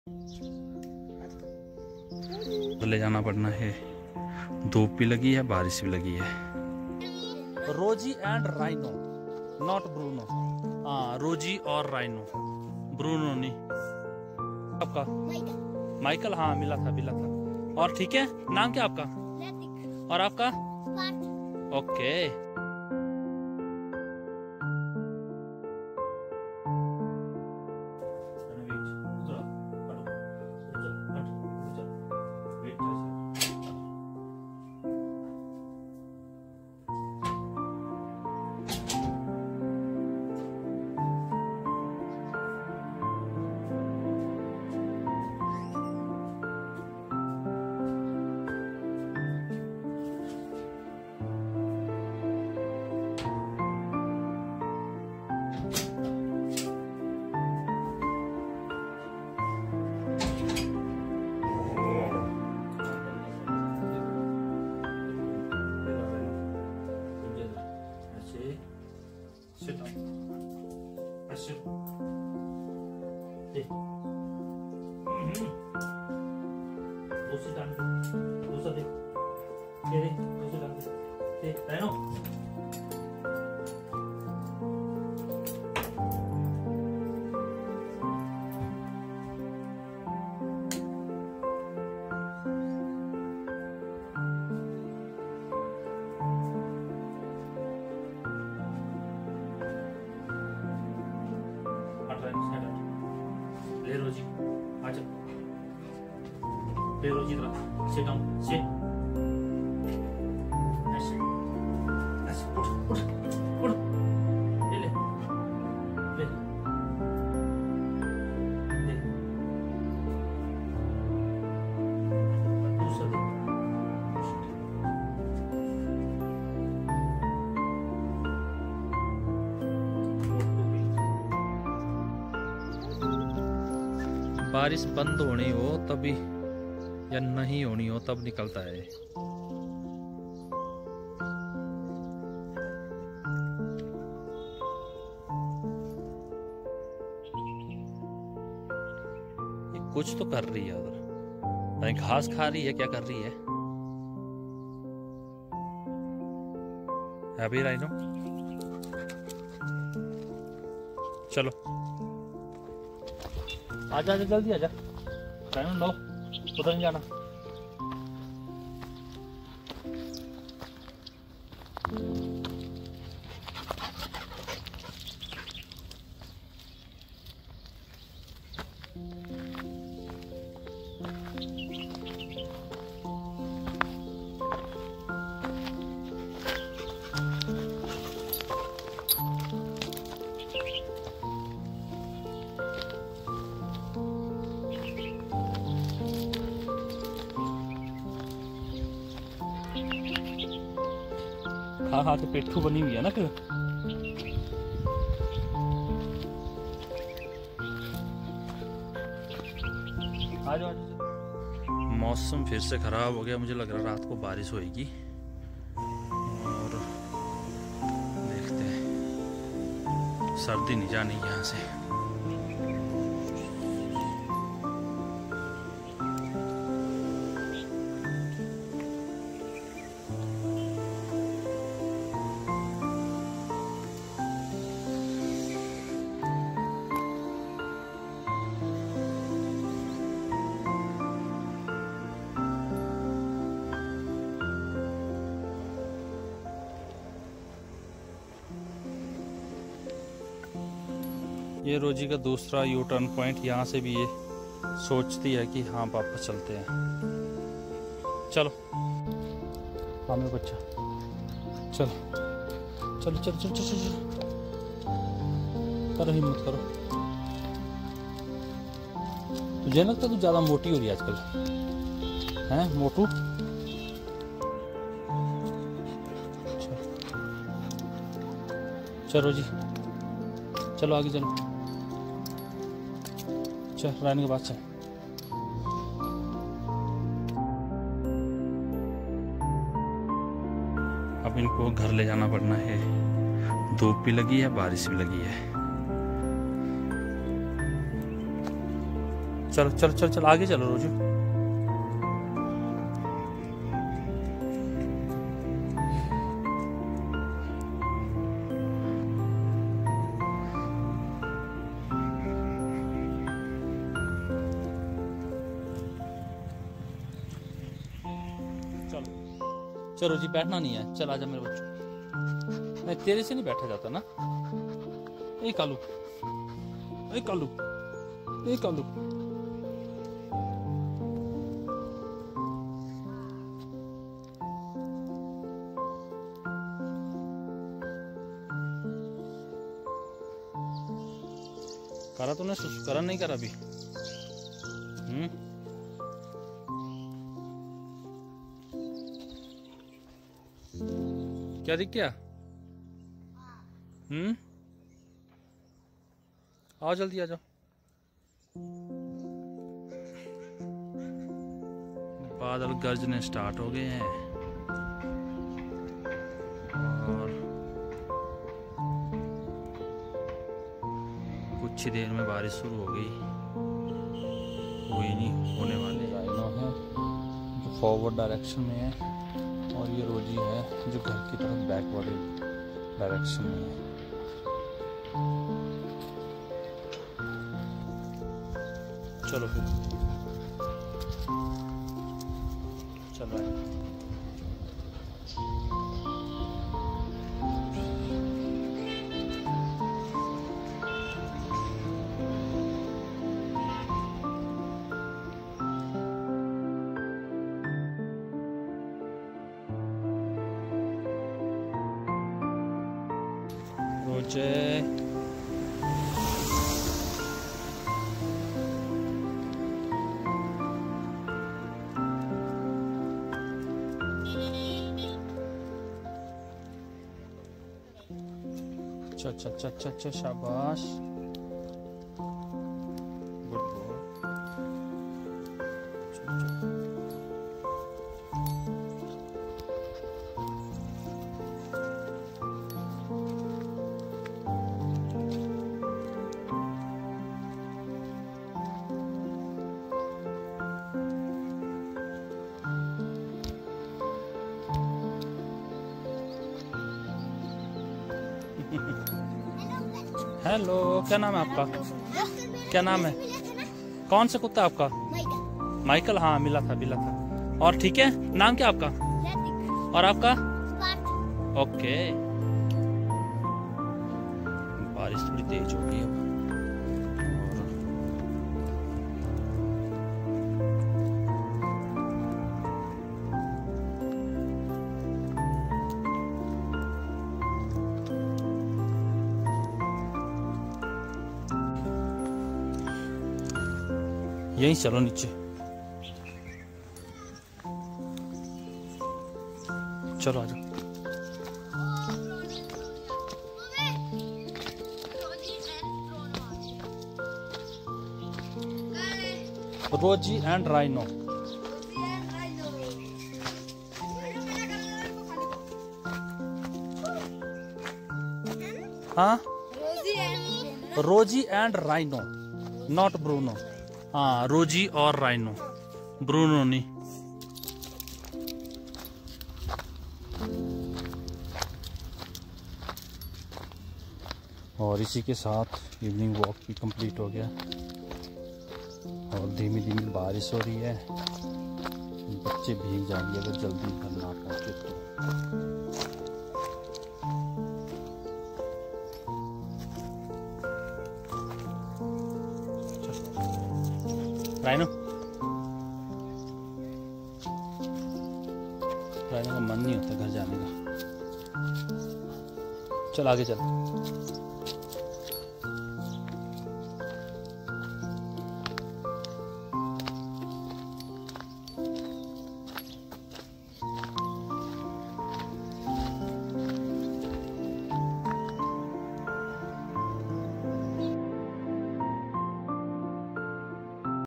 ले जाना पड़ना है। धूप भी लगी है, बारिश भी लगी है। रोजी एंड राइनो, नॉट ब्रूनो। हाँ, रोजी और राइनो, ब्रूनो नहीं। आपका माइकल? हाँ, मिला था। और ठीक है, नाम क्या आपका? और आपका? Okay. Sit down. Sit. Hey. दूसरी टांग दे, दूसरा दे, दे दूसरी टांग दे, रहनो। ले रोजी, आजा। ले रोजी इधर, sit down, sit. ऐसे, ऐसे, उठ। ले, ले, दूसरा दे। बारिश बंद होनी हो तभी या नहीं होनी हो तब निकलता है। ये कुछ तो कर रही है उधर, घास खा रही है, क्या कर रही है अभी राइनो? चलो आजा, जल्दी आजा। राइनो लो, उधर नहीं जाना। हाँ हाँ, तो पेट्ठू बनी हुई है ना फिर। आ जाओ। मौसम फिर से खराब हो गया, मुझे लग रहा है रात को बारिश होएगी। और देखते हैं, सर्दी नहीं जानी यहाँ से। ये रोजी का दूसरा यू टर्न पॉइंट। यहाँ से भी ये सोचती है कि हाँ वापस चलते हैं। चलो हाँ मेरे बच्चा, चलो चलो चलो चलो चलो चलो, करो हिम्मत करो। तुझे लगता तू ज्यादा मोटी हो रही है आजकल, हैं मोटू? चलो रोजी, चलो आगे चलो, चल रहने के बाद चल। अब इनको घर ले जाना पड़ना है। धूप भी लगी है, बारिश भी लगी है। चलो चलो चलो चलो आगे चलो रोजू। चलो जी बैठना नहीं है, चल आजा मेरे बच्चों। नहीं तेरे से नहीं बैठा जाता ना। ए कालू, ए कालू, ए कालू। करा तूने सुसु? करा नहीं करा अभी? क्या दिख गया? आओ जल्दी आ जाओ। बादल गरजने स्टार्ट हो गए हैं और कुछ ही देर में बारिश शुरू हो गई। हुई नहीं, होने वाली। राइनो है जो फॉरवर्ड डायरेक्शन में है और ये रोजी है जो घर की तरफ बैकवर्ड डायरेक्शन में है। चलो फिर चलो। रोजे अच्छा अच्छा अच्छा अच्छा, शाबाश, गुड बॉय। हेलो, क्या नाम है आपका? क्या नाम है? कौन सा कुत्ता आपका? माइकल। हाँ मिला था। और ठीक है, नाम क्या आपका? और आपका? ओके। बारिश थोड़ी तेज हो गई है। यहीं चलो नीचे, चलो आ जाओ। रोजी एंड राइनो। हाँ, रोजी एंड राइनो, नॉट ब्रूनो। हाँ, रोजी और राइनो, ब्रूनो नहीं। और इसी के साथ इवनिंग वॉक भी कंप्लीट हो गया और धीमी धीमी बारिश हो रही है। बच्चे भीग जाएंगे अगर जल्दी घर ना पहुंचे तो। राइनो, राइनो का मन नहीं होता घर जाने का। चल आगे चल।